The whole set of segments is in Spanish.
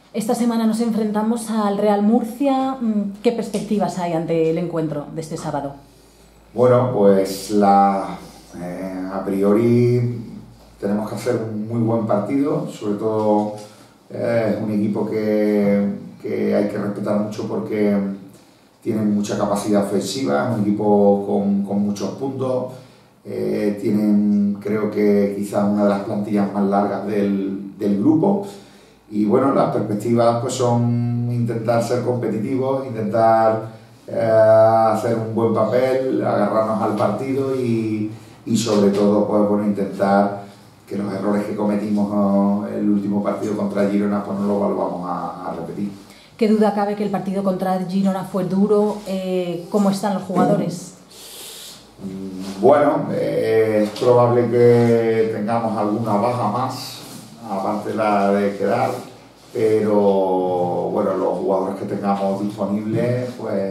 Esta semana nos enfrentamos al Real Murcia. ¿Qué perspectivas hay ante el encuentro de este sábado? Bueno, pues a priori tenemos que hacer un muy buen partido, sobre todo es un equipo que hay que respetar mucho porque tienen mucha capacidad ofensiva, es un equipo con muchos puntos, tienen creo que quizás una de las plantillas más largas del grupo. Y bueno, las perspectivas pues son intentar ser competitivos, intentar hacer un buen papel, agarrarnos al partido y sobre todo pues, bueno, intentar que los errores que cometimos el último partido contra Girona pues no los volvamos a repetir. ¿Qué duda cabe que el partido contra Girona fue duro? ¿Cómo están los jugadores? Bueno, es probable que tengamos alguna baja más, aparte de la de quedar, pero bueno, los jugadores que tengamos disponibles pues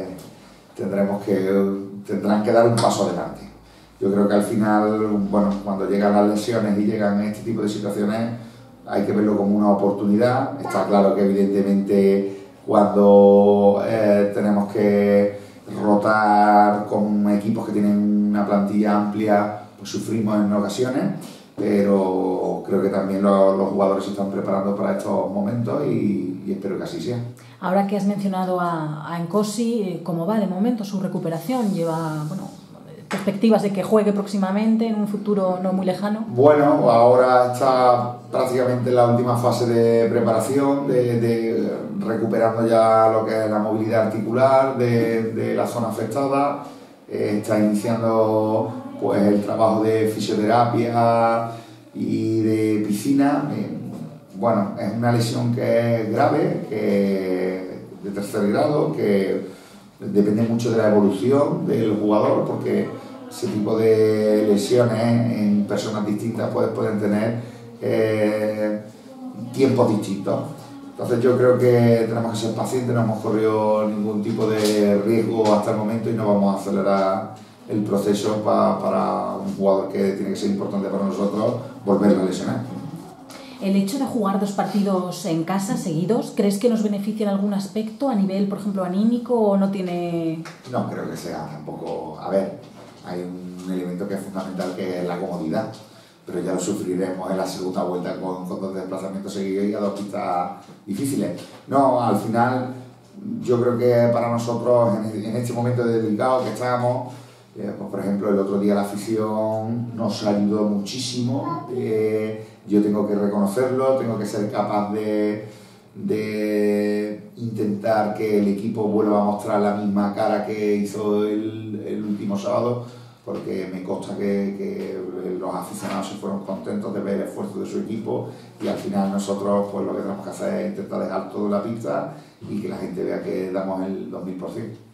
tendrán que dar un paso adelante. Yo creo que al final, bueno, cuando llegan las lesiones y llegan este tipo de situaciones hay que verlo como una oportunidad. Está claro que evidentemente cuando tenemos que rotar con equipos que tienen una plantilla amplia, pues sufrimos en ocasiones, pero creo que también los jugadores se están preparando para estos momentos y espero que así sea. Ahora que has mencionado a Nkosi, ¿cómo va de momento su recuperación? ¿Lleva perspectivas de que juegue próximamente en un futuro no muy lejano? Bueno, ahora está prácticamente en la última fase de preparación, de recuperando ya lo que es la movilidad articular de la zona afectada. Está iniciando pues el trabajo de fisioterapia y de piscina. Bueno, es una lesión que es grave, de tercer grado, que depende mucho de la evolución del jugador, porque ese tipo de lesiones en personas distintas pueden tener tiempos distintos. Entonces yo creo que tenemos que ser pacientes, no hemos corrido ningún tipo de riesgo hasta el momento y no vamos a acelerar el proceso para un jugador que tiene que ser importante para nosotros volver a lesionar. ¿El hecho de jugar 2 partidos en casa seguidos, crees que nos beneficia en algún aspecto a nivel, por ejemplo, anímico o no tiene...? No creo que sea tampoco... A ver, hay un elemento que es fundamental que es la comodidad, pero ya lo sufriremos en la segunda vuelta con 2 desplazamientos seguidos y a 2 pistas difíciles. No, al final yo creo que para nosotros en este momento delicado que estamos, pues por ejemplo el otro día la afición nos ayudó muchísimo. Yo tengo que reconocerlo, tengo que ser capaz de intentar que el equipo vuelva a mostrar la misma cara que hizo el último sábado, porque me consta que los aficionados se fueron contentos de ver el esfuerzo de su equipo y al final nosotros pues lo que tenemos que hacer es intentar dejar todo en la pista y que la gente vea que damos el 2000%.